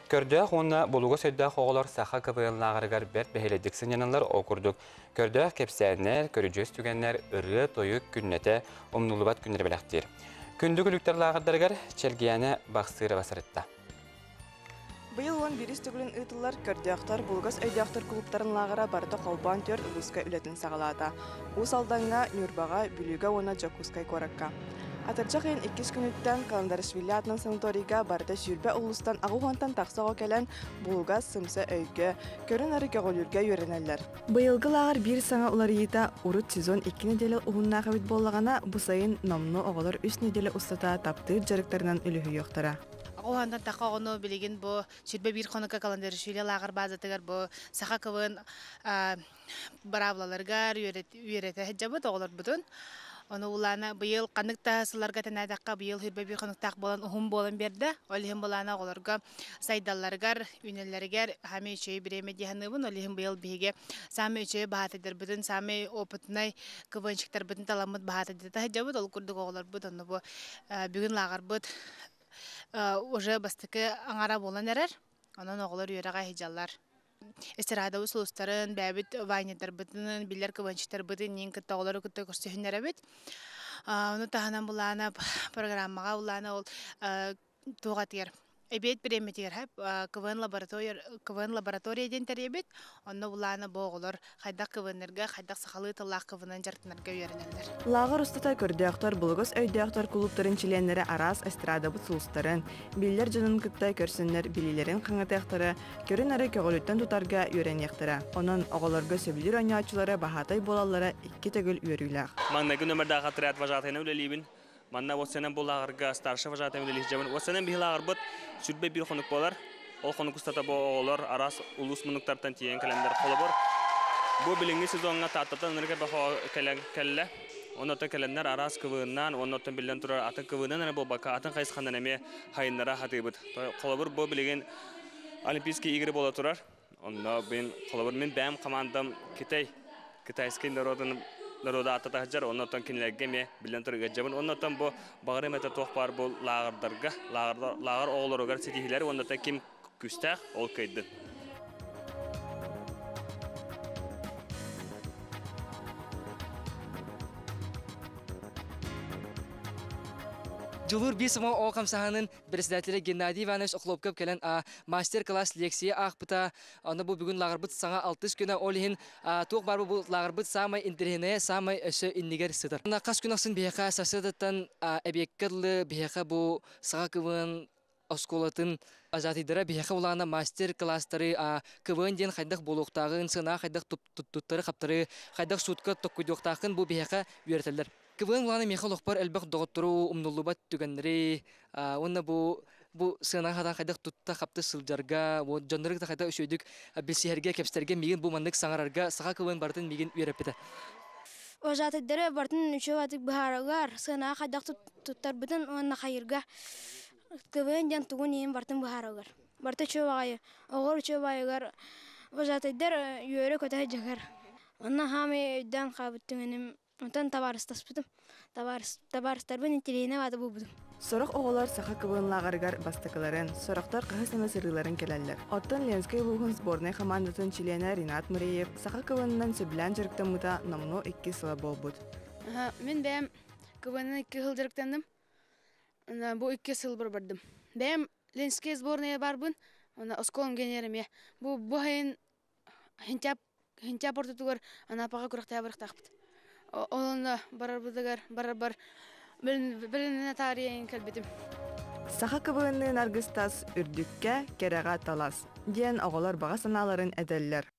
Kördüğü onunla buluğu söydüğü oğullar sağa kıvıyınlağırgar bert beheledik yananlar okurduk. Kördüğü kepsenler, körücüz tügenler, ırı, toyuk, günnete, omnulubat günleri belektir. Kündük ülükler lağırdargar çelgiyane baksırı basırıtta. Быйыл он бирис түгүлүн ытылар көрдүяктар булгас өйдүяктар клубтарын лагыра барды колбан төр улуска үлетін сагалаата. Ус алданга Нюрбага бүлүгө она Жокускай коракка. Атырча кыйын 2 күнүттен Календаришвили атынан санаторийга барды жүрбе улустан агугантан таксого келен булгас сымсы өйгө көрүн ары көгөлүргө үйренелер. Быйылгы лагыр бир саңа уларыйта урут сезон 2 неделе угуннага бит боллагана бу сайын номну оголор 3 неделе устата таптыр жарыктарынан үлүхү yoktara. Оғандан тақағыны білеген бұл сүрбе бір қоныққа Календаришвили лағыр базатығар бұл сақа көвін баравлаларғар үйреті әджабыд оғылар бұдын. Оны ұланы бұйыл қанықта сыларға тәнәдаққа бұйыл сүрбе бір қонықтақ болан ұғым болан берді. Олығын бұланы оғыларға сайдаларғар, үйнелерігер хаме үшөй біреме дейіні бұн. Олығын бұйыл біге саме үшөй бағатыдыр бұдын, саме опытынай көвіншіктер бұдын таламыд бағатыдыр. Әджабыд ол күрдік оғылар бұд. Оны бұл бүгін лағыр бұд. Уже бастықы аңара болан әрер, онын оғылар үйераға хиджалар. Эстерада ұсылыстарын, бәбіт вайнеттер бұтының, білер көванчықтар бұтын, ең күтті оғылары күтті көрсетін әрәбет. Оны тағынан бұланы программаға бұланы ол туғатығыр. Эбет биреметигер хап КВН лаборатория ден теребет, онно буланы боголор, хайдак КВНерге, хайдак сахалы тыллак КВНен жартынарга үйренелер. Лагыр устата көрдөктөр булгыс өйдөктөр клубтарын членleri арас эстрада бутсулустарын, биллер жөнүн кыттай көрсөннөр билилерин каңатактары, көрүн ары көгөлүттөн тутарга үйренектери. Онун оголорго сөбүлүр оñaачылары бахатай болалары 2 төгүл үйрүлөр. Маңнагы номердагы отряд вожатыйны үлелибин. Манна осенен буллагырга старший вожатый үлелишжебин. Осенен билагыр бут сүрбе бир хонук болар. Ол хонук устата болор арас улус мунуктартан тиен календар колобор. Бу билинги сезонга таттатан нерге бахо келе. Онотон календар арас кывыннан, онотон билен турар атын кывыннан болбака атын кайсыкандан эме хайыннара хатыбыт. Колобор бу билеген Олимпийский игры бола турар. Онда мен колобор мен бәм командам Китайский народа ататахжар оннотон кинлерге ме билен турга жабын оннотон бу багыры мета тохпар бу лагырдарга лагыр оголоргар сетихилер оннотон ким күстах ол кайды. Жылур бисимо окам саханын председателе Геннадий Иванович Охлопков келен мастер-класс лекция ахпыта. Аны бу бүгүн лагырбыт саңа 60 күнө олихин тук бар бу лагырбыт самай интерхене самай өсө иннигер сыдыр. Кас күнөксын бияка сасыдаттан эбеккерлы бияка бу сага кывын осколатын азатидара бияка улана мастер-класстары кывын ден хайдак болуктагын сына хайдак туттары каптары хайдак сутка токкудуктагын бу бияка үйрөтөлөр. Кывын уланы мехалокпар элбек доготтору умнулубат түгенри онна бу сына хада хайдак тутта капты сылжарга вот жоннорык да хайда өшөйдүк билсиерге кепстерге мигин бу мандык саңарарга сага кывын бартын мигин үйрөппете. Ожатыдары бартын үчө атык бахарагар сына хайдак туттар бүтүн онна хайырга кывын ден тугун эм бартын бахарагар. Барты чөбагай огор чөбагайгар ожатыдар үйөрө көтө жагар. Онна хами дан кабыттыгыным Онтан табарыстаспытым. Табарыстарбын интерейне бады бұл бұдым. Сорок оғылар саха кыбынлағаргар бастықыларын, сорақтар қағысына сырыларын келелер. Оттан Ленскай Лугын сборной командатын чилена Ринат Муреев саха кыбынынан сөбілән жырықтан мұта номно 2 сыла бол бұд. Мен бәйім кыбынын 2 сыл жырықтандым. Бұл 2 сыл бір бардым. Бәйім Ленскай сборная бар бұн, осколым генерім. Бұл хайын хентяп ортытығыр анапаға күріқтай бұрықтақпыд. Олында барар біріне тарихын кәлбетім. Саха кыбынын аргыстас үрдікке кереға талас. Ден оғылар баға саналарын әдәллер.